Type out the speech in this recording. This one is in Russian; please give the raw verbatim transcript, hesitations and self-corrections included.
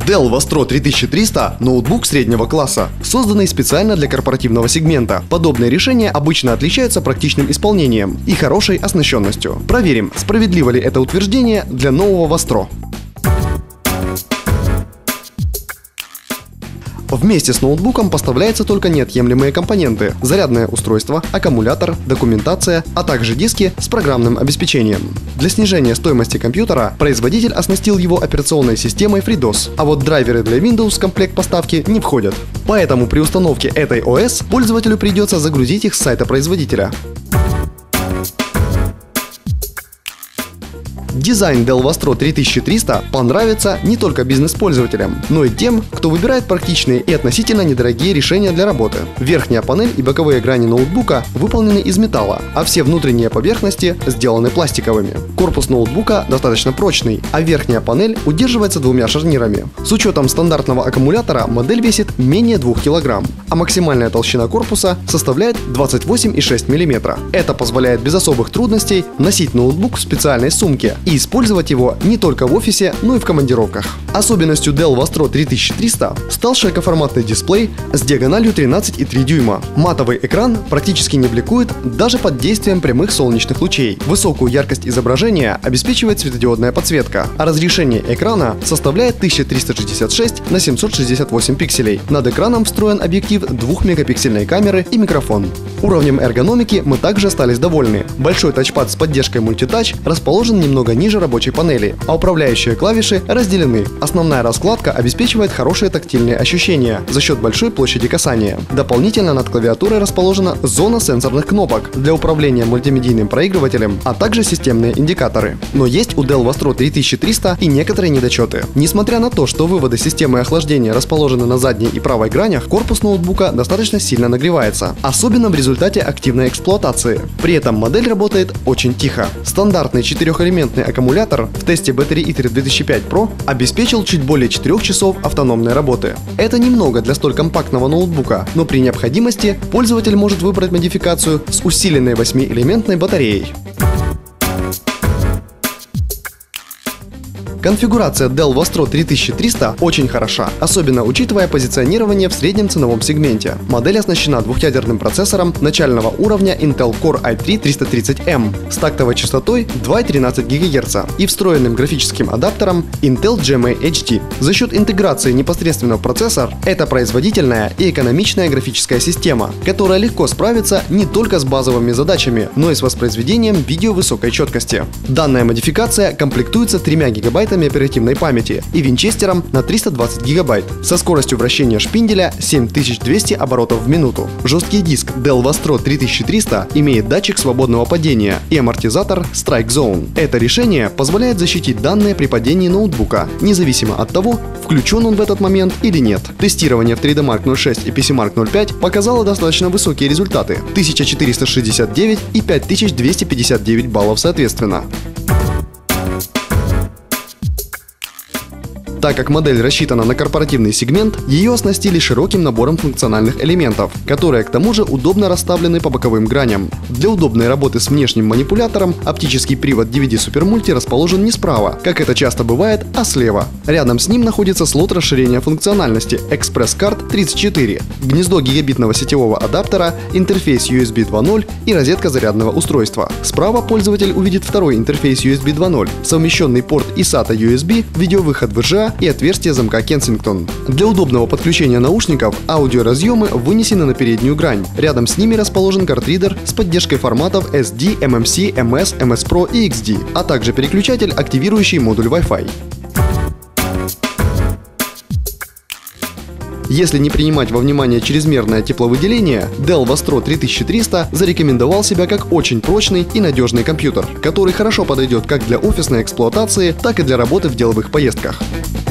Dell Vostro три тысячи триста – ноутбук среднего класса, созданный специально для корпоративного сегмента. Подобные решения обычно отличаются практичным исполнением и хорошей оснащенностью. Проверим, справедливо ли это утверждение для нового Vostro. Вместе с ноутбуком поставляются только неотъемлемые компоненты – зарядное устройство, аккумулятор, документация, а также диски с программным обеспечением. Для снижения стоимости компьютера производитель оснастил его операционной системой FreeDOS, а вот драйверы для Windows в комплект поставки не входят. Поэтому при установке этой о эс пользователю придется загрузить их с сайта производителя. Дизайн Dell Vostro три тысячи триста понравится не только бизнес-пользователям, но и тем, кто выбирает практичные и относительно недорогие решения для работы. Верхняя панель и боковые грани ноутбука выполнены из металла, а все внутренние поверхности сделаны пластиковыми. Корпус ноутбука достаточно прочный, а верхняя панель удерживается двумя шарнирами. С учетом стандартного аккумулятора модель весит менее двух килограмм, а максимальная толщина корпуса составляет двадцать восемь и шесть миллиметра. Это позволяет без особых трудностей носить ноутбук в специальной сумке и использовать его не только в офисе, но и в командировках. Особенностью Dell Vostro три тысячи триста стал широкоформатный дисплей с диагональю тринадцать и три дюйма. Матовый экран практически не бликует даже под действием прямых солнечных лучей. Высокую яркость изображения обеспечивает светодиодная подсветка, а разрешение экрана составляет тысяча триста шестьдесят шесть на семьсот шестьдесят восемь пикселей. Над экраном встроен объектив двухмегапиксельной камеры и микрофон. Уровнем эргономики мы также остались довольны. Большой тачпад с поддержкой мультитач расположен немного ниже рабочей панели, а управляющие клавиши разделены. Основная раскладка обеспечивает хорошие тактильные ощущения за счет большой площади касания. Дополнительно над клавиатурой расположена зона сенсорных кнопок для управления мультимедийным проигрывателем, а также системные индикаторы. Но есть у Dell Vostro три тысячи триста и некоторые недочеты. Несмотря на то, что выводы системы охлаждения расположены на задней и правой гранях, корпус ноутбука достаточно сильно нагревается, особенно в результате активной эксплуатации. При этом модель работает очень тихо. Стандартный четырехэлементный аккумулятор в тесте Battery Eater две тысячи пять про обеспечил чуть более четырёх часов автономной работы. Это немного для столь компактного ноутбука, но при необходимости пользователь может выбрать модификацию с усиленной восьмиэлементной батареей. Конфигурация Dell Vostro три тысячи триста очень хороша, особенно учитывая позиционирование в среднем ценовом сегменте. Модель оснащена двухъядерным процессором начального уровня Intel Core ай три триста тридцать эм с тактовой частотой два и тринадцать гигагерца и встроенным графическим адаптером Intel джи эм эй эйч ди. За счет интеграции непосредственно в процессор, это производительная и экономичная графическая система, которая легко справится не только с базовыми задачами, но и с воспроизведением видео высокой четкости. Данная модификация комплектуется тремя гигабайтами оперативной памяти и винчестером на триста двадцать гигабайт со скоростью вращения шпинделя семь тысяч двести оборотов в минуту. Жесткий диск Dell Vostro три тысячи триста имеет датчик свободного падения и амортизатор Strike Zone. Это решение позволяет защитить данные при падении ноутбука, независимо от того, включен он в этот момент или нет. Тестирование в три дэ марк ноль шесть и пи си марк ноль пять показало достаточно высокие результаты – тысяча четыреста шестьдесят девять и пять тысяч двести пятьдесят девять баллов соответственно. Так как модель рассчитана на корпоративный сегмент, ее оснастили широким набором функциональных элементов, которые к тому же удобно расставлены по боковым граням. Для удобной работы с внешним манипулятором оптический привод ди ви ди Super Multi расположен не справа, как это часто бывает, а слева. Рядом с ним находится слот расширения функциональности Express Card тридцать четыре, гнездо гигабитного сетевого адаптера, интерфейс ю эс би два ноль и розетка зарядного устройства. Справа пользователь увидит второй интерфейс ю эс би два ноль, совмещенный порт и сата ю эс би, видеовыход ви джи эй и отверстие замка Kensington. Для удобного подключения наушников аудиоразъемы вынесены на переднюю грань. Рядом с ними расположен картридер с поддержкой форматов эс ди, эм эм си, эм эс, эм эс про и икс ди, а также переключатель, активирующий модуль Wi-Fi. Если не принимать во внимание чрезмерное тепловыделение, Dell Vostro три тысячи триста зарекомендовал себя как очень прочный и надежный компьютер, который хорошо подойдет как для офисной эксплуатации, так и для работы в деловых поездках.